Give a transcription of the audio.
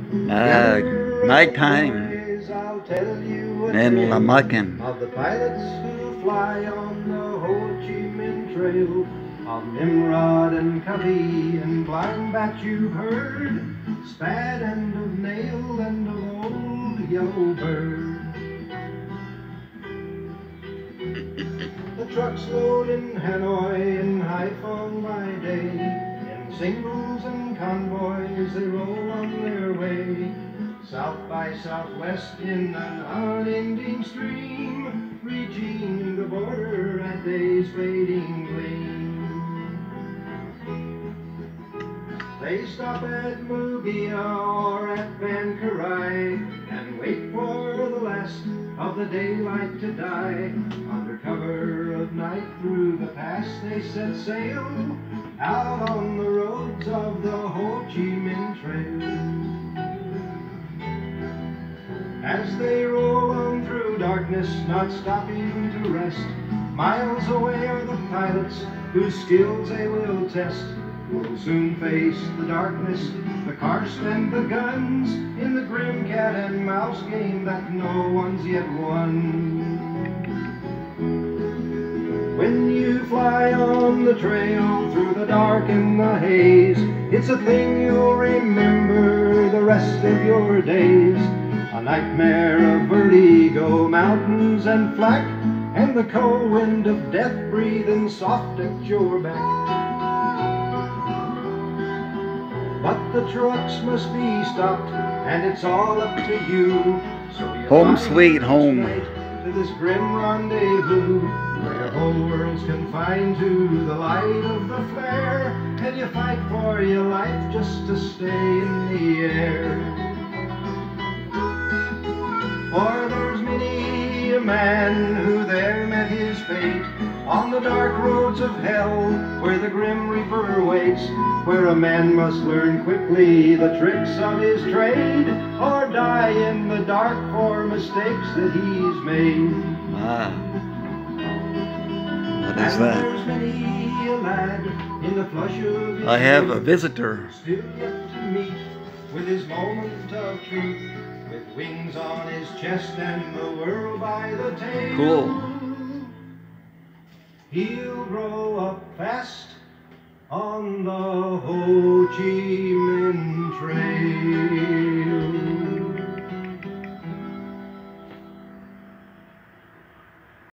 Nighttime I'll tell you a in tale Lamacan. of the pilots who fly on the Ho Chi Minh Trail, of Nimrod and Cubby and Blind Bat you've heard, Spad and of Nail and of Old Yellow Bird. The trucks load in Hanoi and Haiphong by day, in singles and convoys they roll on their way, south by southwest in an unending stream, reaching the border at day's fading gleam. They stop at Mugia or at Van Karai and wait for the last of the daylight to die. Under cover of night through the pass they set sail, out on the roads of the Ho Chi Minh Trail. As they roll on through darkness, not stopping to rest, miles away are the pilots whose skills they will test. Will soon face the darkness, the karst and the guns, in the grim cat and mouse game that no one's yet won. When you fly on the trail through the dark and the haze, it's a thing you'll remember the rest of your days. A nightmare of vertigo, mountains and flack, and the cold wind of death breathing soft at your back. But the trucks must be stopped, and it's all up to you. So you Home sweet home. to this grim rendezvous, where your whole world's confined to the light of the flare, and you fight for your life just to stay in the air. For there's many a man who there met his fate on the dark roads of hell, where the grim reaper waits, where a man must learn quickly the tricks of his trade, or die in the dark for mistakes that he's made. What is that? There's many a lad in the flush of his I have a youth, visitor. still yet to meet with his moment of truth, with wings on his chest and the world by the tail. Cool. He'll grow up fast on the Ho Chi Minh Trail.